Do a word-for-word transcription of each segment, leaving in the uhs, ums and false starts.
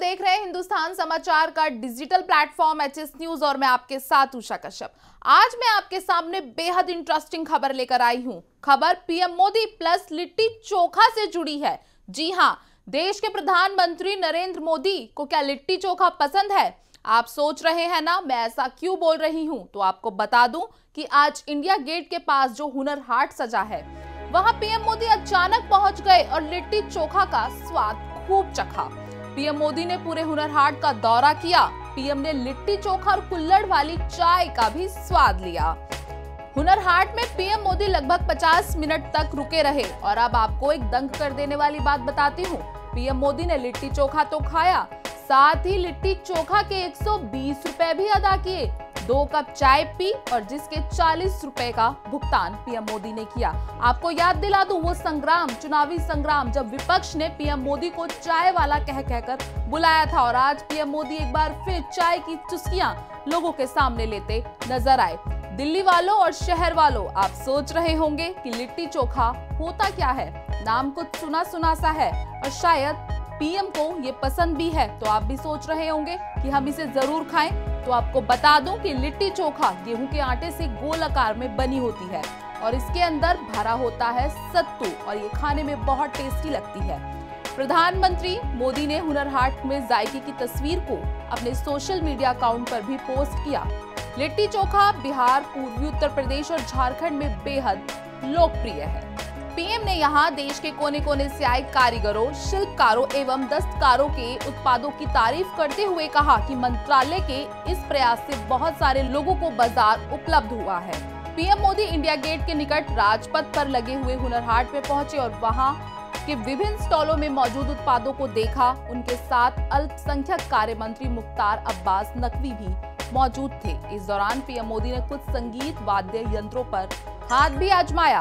देख रहे हैं हिंदुस्तान समाचार का digital platform H S news और मैं आपके साथ उषा कश्यप। आज मैं आपके सामने बेहद इंटरेस्टिंग खबर लेकर आई हूं। खबर पीएम मोदी प्लस लिट्टी चोखा से जुड़ी है। जी हां, देश के प्रधानमंत्री नरेंद्र मोदी को क्या लिट्टी चोखा पसंद है? आप सोच रहे हैं ना मैं ऐसा क्यों बोल रही हूं, तो आपको बता दूं कि आज इंडिया गेट के पास जो हुनर हाट सजा है, वहां पीएम मोदी अचानक पहुंच गए और लिट्टी चोखा का स्वाद खूब चखा। पीएम मोदी ने पूरे हुनर हाट का दौरा किया। पीएम ने लिट्टी चोखा और कुल्हड़ वाली चाय का भी स्वाद लिया। हुनर हाट में पीएम मोदी लगभग पचास मिनट तक रुके रहे और अब आपको एक दंग कर देने वाली बात बताती हूँ। पीएम मोदी ने लिट्टी चोखा तो खाया, साथ ही लिट्टी चोखा के एक सौ बीस रुपए भी अदा किए। दो कप चाय पी और जिसके चालीस रुपए का भुगतान पीएम मोदी ने किया। आपको याद दिला दूं वो संग्राम, चुनावी संग्राम, जब विपक्ष ने पीएम मोदी को चाय वाला कह कहकर बुलाया था और आज पीएम मोदी एक बार फिर चाय की चुस्कियां लोगों के सामने लेते नजर आए। दिल्ली वालों और शहर वालों, आप सोच रहे होंगे कि लिट्टी चोखा होता क्या है। नाम कुछ सुना सुना सा है और शायद पीएम को ये पसंद भी है, तो आप भी सोच रहे होंगे कि हम इसे जरूर खाएं। तो आपको बता दूं कि लिट्टी चोखा गेहूं के आटे से गोल आकार में बनी होती है और इसके अंदर भरा होता है सत्तू और ये खाने में बहुत टेस्टी लगती है। प्रधानमंत्री मोदी ने हुनर हाट में जायके की तस्वीर को अपने सोशल मीडिया अकाउंट पर भी पोस्ट किया। लिट्टी चोखा बिहार, पूर्वी उत्तर प्रदेश और झारखंड में बेहद लोकप्रिय है। पीएम ने यहां देश के कोने कोने से आए कारीगरों, शिल्पकारों एवं दस्तकारों के उत्पादों की तारीफ करते हुए कहा कि मंत्रालय के इस प्रयास से बहुत सारे लोगों को बाजार उपलब्ध हुआ है। पीएम मोदी इंडिया गेट के निकट राजपथ पर लगे हुए हुनर हाट में पहुंचे और वहां के विभिन्न स्टॉलों में मौजूद उत्पादों को देखा। उनके साथ अल्पसंख्यक कार्य मंत्री मुख्तार अब्बास नकवी भी मौजूद थे। इस दौरान पीएम मोदी ने कुछ संगीत वाद्य यंत्रों पर हाथ भी आजमाया।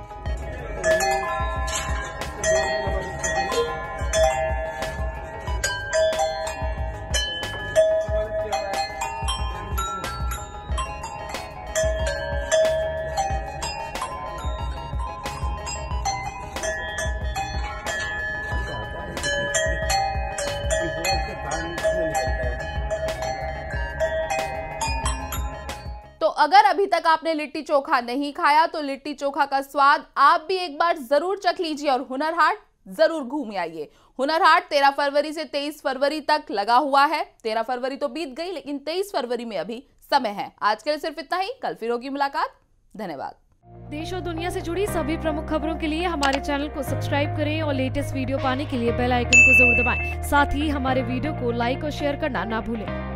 तो अगर अभी तक आपने लिट्टी चोखा नहीं खाया तो लिट्टी चोखा का स्वाद आप भी एक बार जरूर चख लीजिए और हुनर हाट जरूर घूम आइए। हुनर हाट तेरह फरवरी से तेईस फरवरी तक लगा हुआ है। तेरह फरवरी तो बीत गई, लेकिन तेईस फरवरी में अभी समय है। आज के लिए सिर्फ इतना ही, कल फिर होगी मुलाकात। धन्यवाद। देश और दुनिया से जुड़ी सभी प्रमुख खबरों के लिए हमारे चैनल को सब्सक्राइब करें और लेटेस्ट वीडियो पाने के लिए बेल आइकन को जरूर दबाएं। साथ ही हमारे वीडियो को लाइक और शेयर करना ना भूलें।